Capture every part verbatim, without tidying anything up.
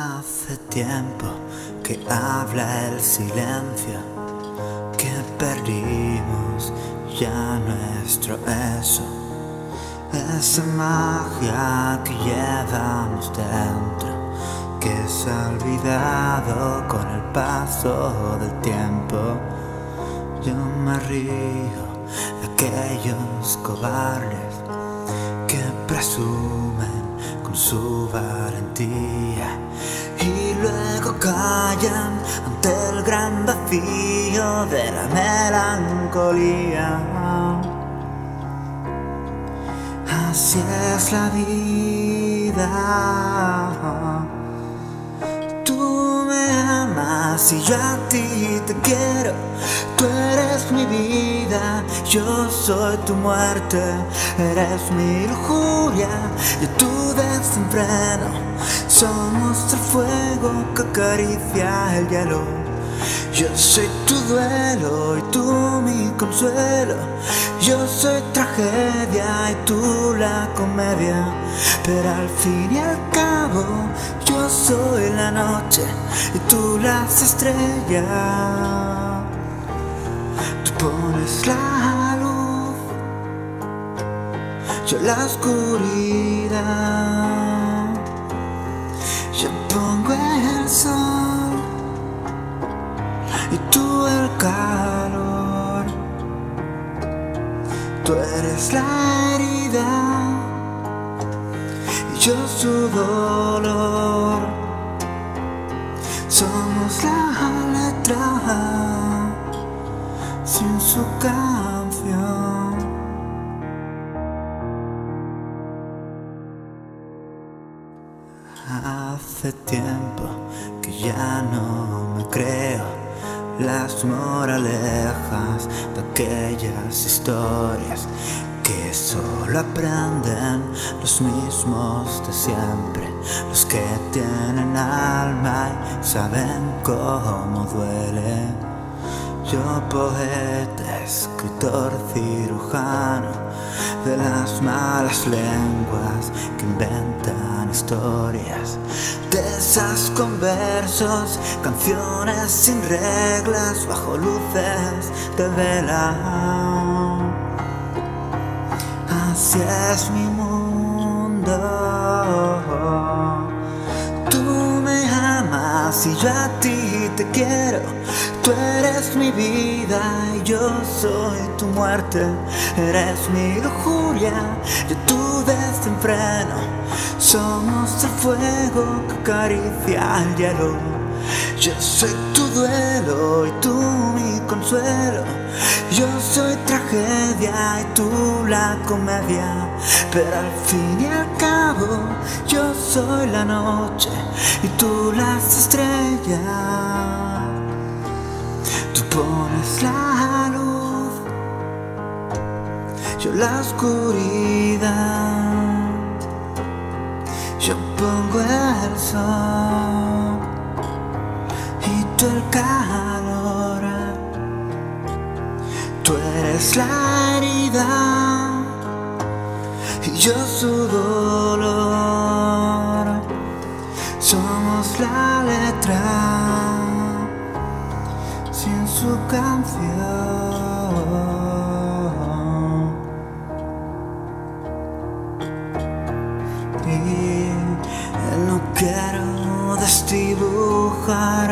Hace tiempo que habla el silencio, que perdimos ya nuestro eso, esa magia que llevamos dentro, que se ha olvidado con el paso del tiempo. Yo me río de aquellos cobardes que presumen con su valentía y luego callan ante el gran vacío de la melancolía. Así es la vida. Tú me amas y yo a ti te quiero. Tú eres mi vida, yo soy tu muerte. Eres mi lujuria y tu desenfreno. Somos el fuego que acaricia el hielo. Yo soy tu duelo y tú mi consuelo. Yo soy tragedia y tú la comedia. Pero al fin y al cabo yo soy la noche y tú las estrellas. Tú pones la luz, yo la oscuridad. Yo pongo el sol y tú el calor. Tú eres la herida y yo su dolor. Somos la letra sin su canción. Hace tiempo que ya no me creo las moralejas de aquellas historias que solo aprenden los mismos de siempre, los que tienen alma y saben cómo duele. Yo, poeta, escritor, cirujano de las malas lenguas que inventan historias, de esas con versos, canciones sin reglas bajo luces de vela. Así es mi mundo. Tú me amas y yo a ti te quiero. Tú eres mi vida y yo soy tu muerte. Eres mi lujuria y tu desenfreno. Somos el fuego que acaricia el hielo. Yo soy tu duelo y tú mi consuelo. Yo soy tragedia y tú la comedia. Pero al fin y al cabo yo soy la noche y tú las estrellas. Tú pones la luz, yo la oscuridad. Yo pongo el sol y tú el calor. Tú eres la herida y yo su dolor. Somos la letra sin su canción. Y no quiero desdibujar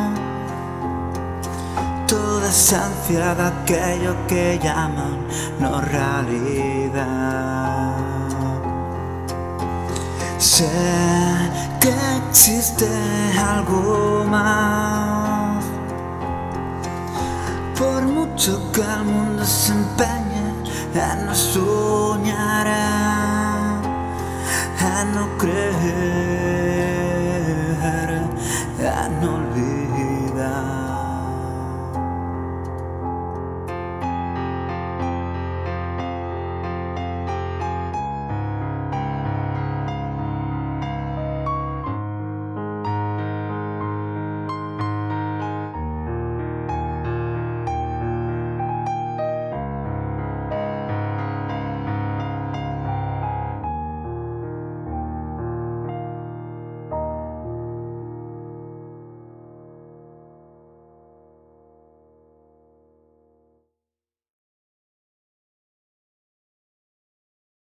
toda esencia de aquello que llaman no realidad. Sé que existe algo más, por mucho que el mundo se empeñe en no soñar, en no creer.